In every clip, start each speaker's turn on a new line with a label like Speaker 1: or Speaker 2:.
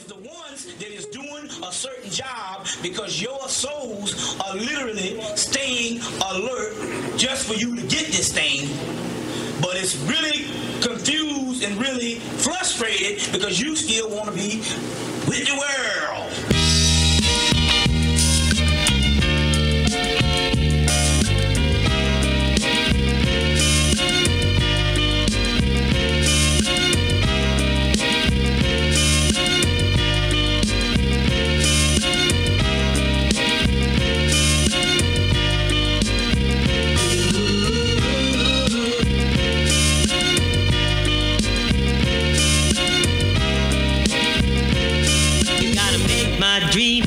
Speaker 1: the ones that is doing a certain job because your souls are literally staying alert just for you to get this thing. But it's really confused and really frustrated because you still want to be with the world.
Speaker 2: My dream.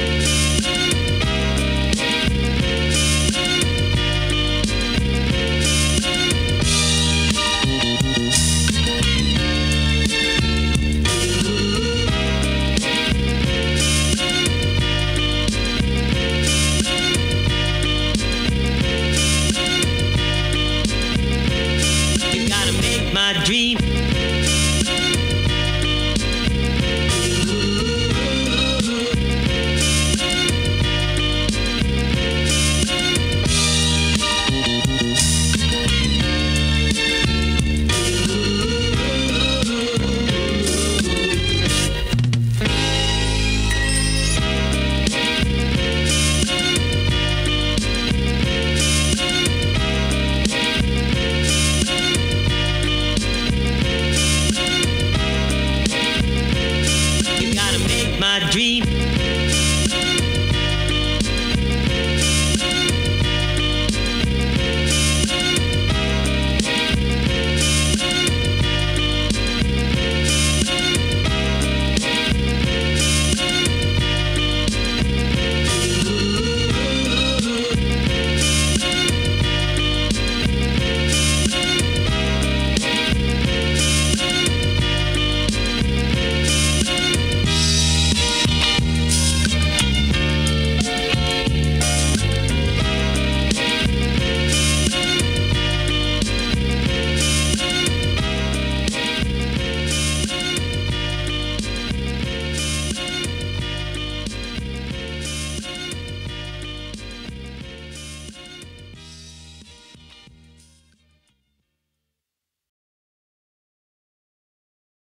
Speaker 2: You gotta make my dream. My dream.